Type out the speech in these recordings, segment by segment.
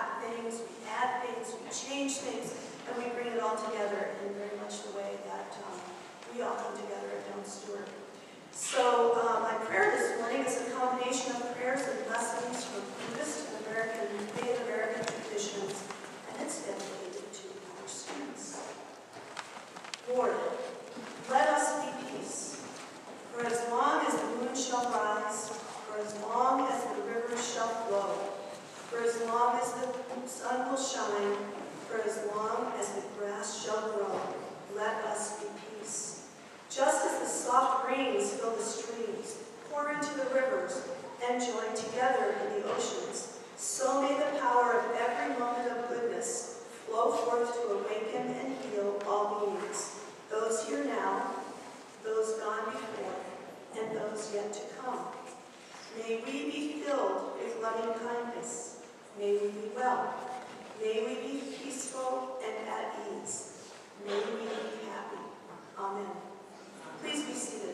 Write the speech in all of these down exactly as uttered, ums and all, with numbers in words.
subtract things, we add things, we change things, and we bring it all together in very much the way that um, we all come together at Down Stewart. So uh, my prayer this morning is a combination of prayers and blessings from Buddhist and American, Native American traditions, and it's dedicated to our students. Lord, let us be peace. For as long as the moon shall rise, for as long as the rivers shall flow, for as long as the sun will shine, for as long as the grass shall grow, let us be peace. Just as the soft rains fill the streams, pour into the rivers, and join together in the oceans, so may the power of every moment of goodness flow forth to awaken and heal all beings, those here now, those gone before, and those yet to come. May we be filled with loving kindness. May we be well. May we be peaceful and at ease. May we be happy. Amen. Please be seated.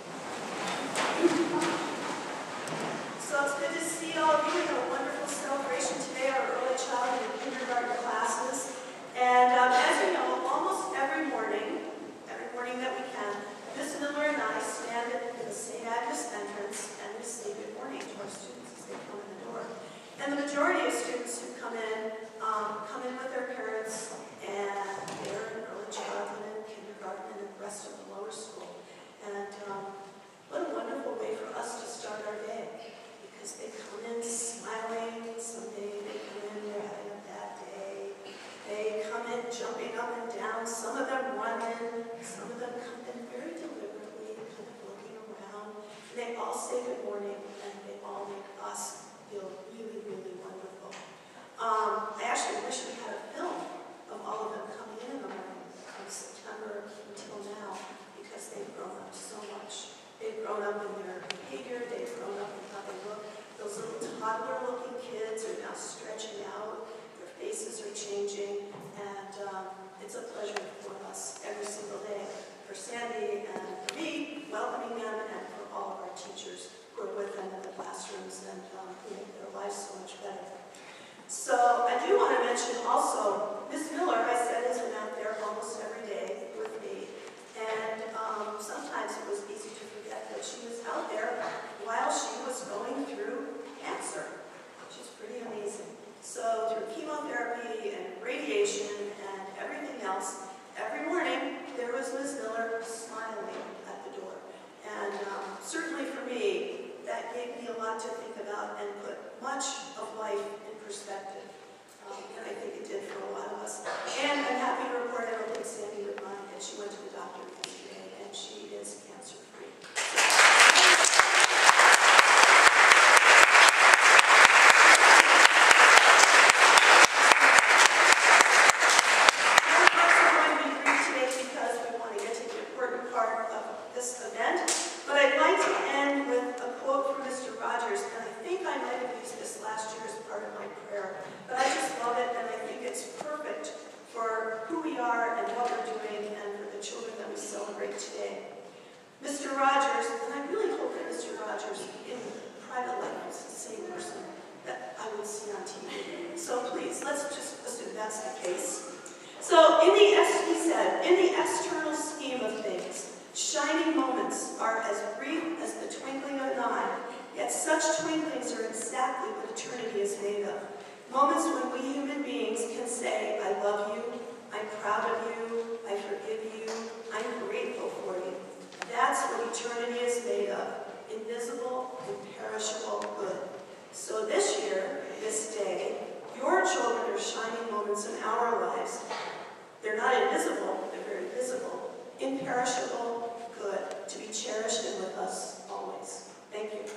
So it's good to see all of you in a wonderful celebration today, our early childhood and kindergarten classes. And um, as you know, almost every morning, every morning that we can, Miss Miller and I stand at the Saint Agnes entrance and we say good morning to our students as they come in the door. And the majority of students who come in, um, come in with their parents, and they're in early childhood and kindergarten and the rest of the lower school. And um, what a wonderful way for us to start our day, because they come in smiling. Someday they come in, they're having a bad day. They come in jumping up and down. Some of them run in. Some of them come in very deliberately, kind of looking around. They all say good morning, and they all make us feel really, really wonderful. Um, I actually wish we had a film of all of them coming in in the morning from September until now, because they've grown up so much. They've grown up in their behavior, they've grown up in how they look. Those little toddler-looking kids are now stretching out, their faces are changing, and um, it's a pleasure for us every single day, for Sandy and for me, welcoming them, and for all of our teachers who are with them in the classrooms and um, who make their lives so much better. So I do want to mention also, Miss Miller, I said, has been out there almost every day with me. And um, sometimes it was easy to forget that she was out there while she was going through cancer, which is pretty amazing. So through chemotherapy and radiation and everything else, every morning there was Miss Miller smiling at the door. And um, certainly for me, that gave me a lot to think about and put much of life in perspective. Um, and I think it did for a lot of us. And I'm happy to report, I don't think Sandy would mind, that she went to the doctor yesterday and she is cancer-free. We're also going to be brief today because we want to get to the important part of this event. But I'd like to end with a quote from Mister Rogers, and I think I might have used this last year as part of my prayer, but I just love it, and I think it's perfect for who we are and what we're doing and for the children that we celebrate today. Mister Rogers, and I really hope that Mister Rogers in private life is the same person that I would see on T V. So please, let's just assume that's the case. So in the, he said, in the external scheme of things, shining moments are as brief as the twinkling of an eye, yet such twinklings are exactly what eternity is made of. Moments when we human beings can say, I love you, I'm proud of you, I forgive you, I'm grateful for you. That's what eternity is made of, invisible, imperishable good. So this year, this day, your children are shining moments in our lives. They're not invisible, they're very visible, imperishable, good, to be cherished and with us always. Thank you.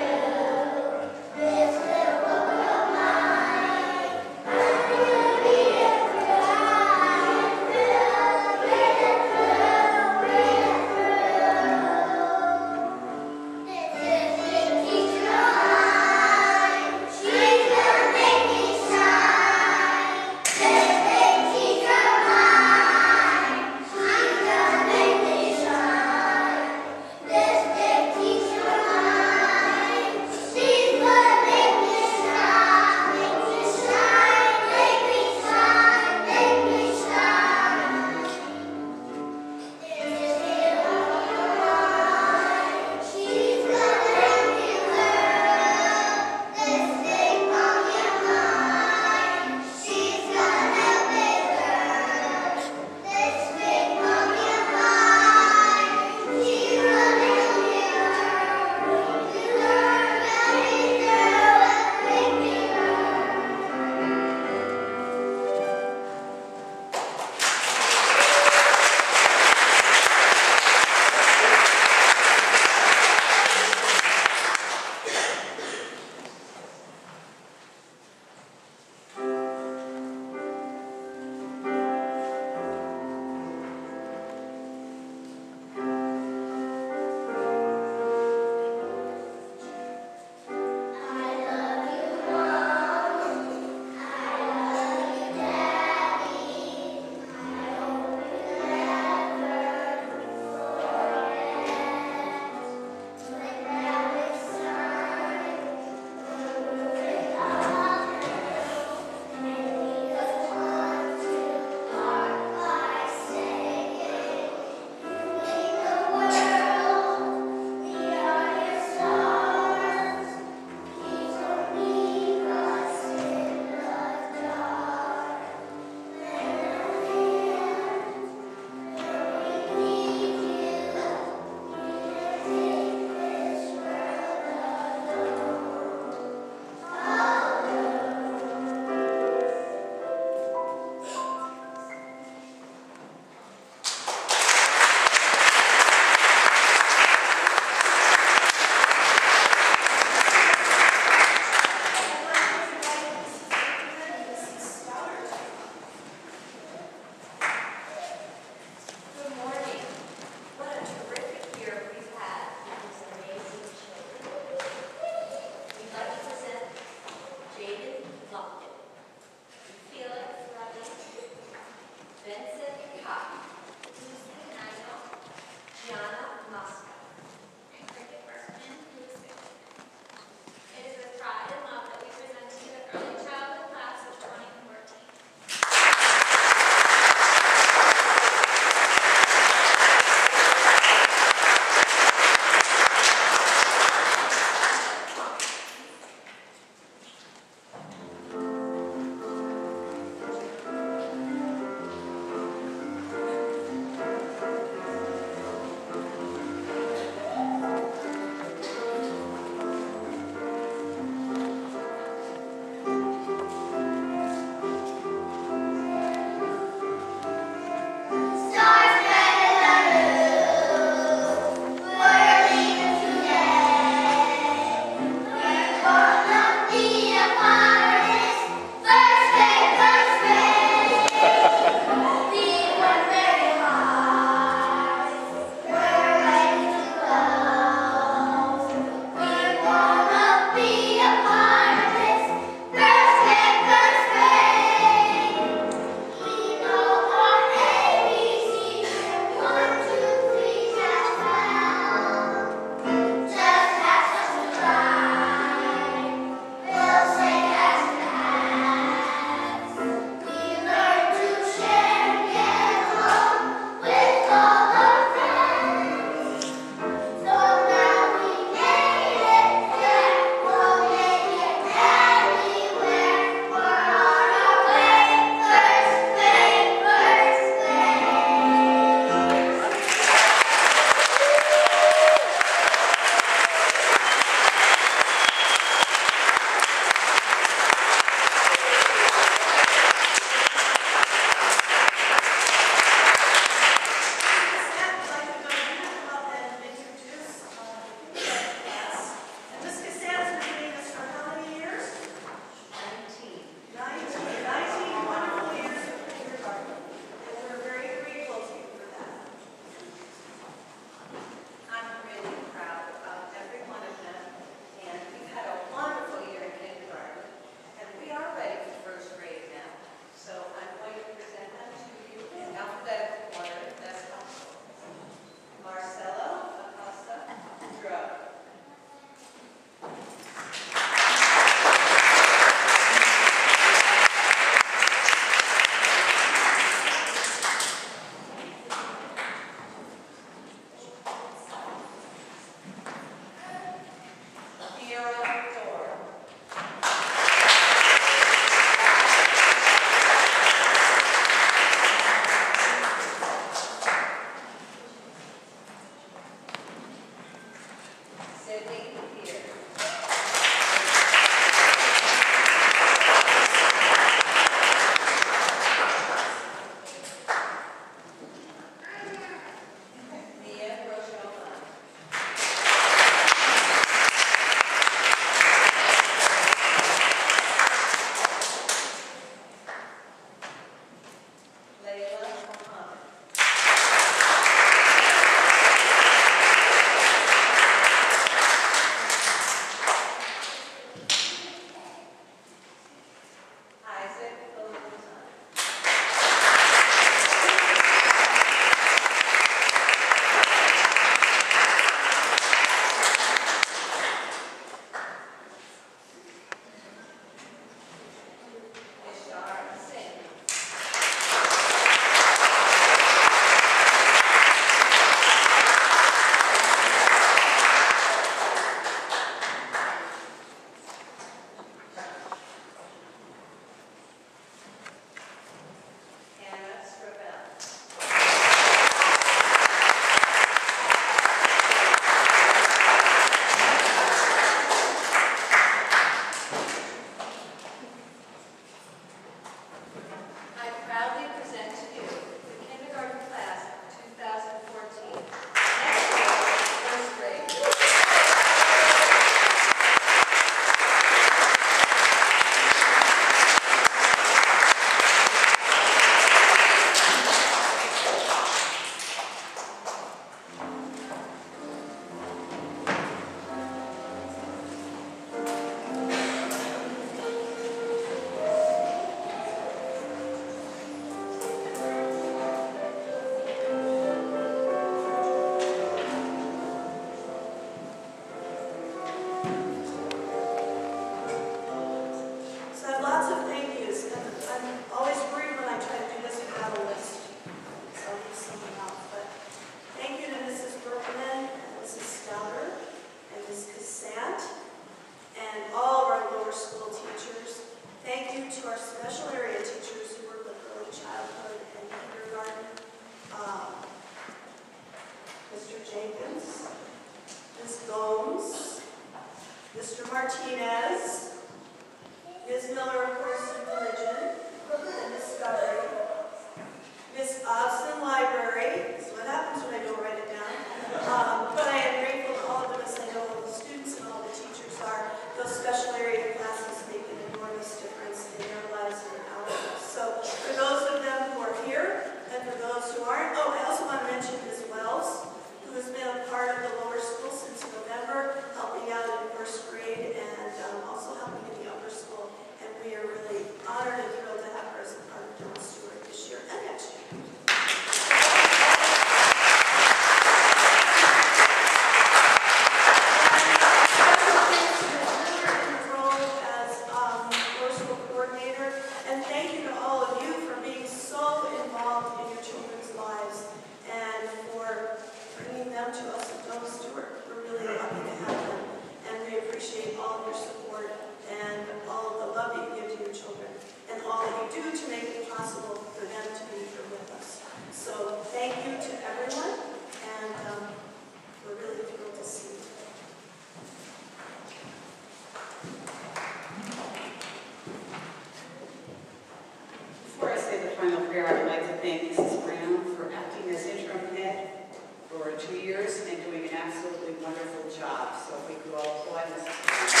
prayer, I would like to thank Missus Brown for acting as interim head for two years and doing an absolutely wonderful job. So if we could all applaud Missus Brown.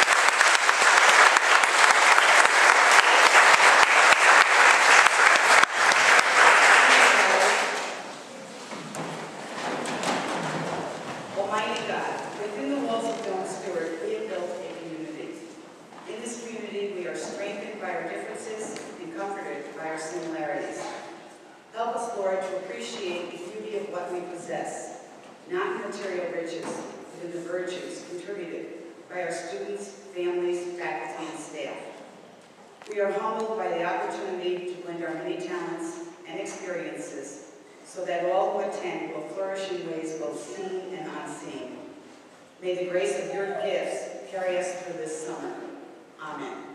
Almighty God, within the walls of Dawn Stewart, we have built a community. In this community, we are strengthened by our differences and comforted by our similarities. Help us, Lord, to appreciate the beauty of what we possess, not in material riches, but in the virtues contributed by our students, families, faculty, and staff. We are humbled by the opportunity to blend our many talents and experiences so that all who attend will flourish in ways both seen and unseen. May the grace of your gifts carry us through this summer. Amen.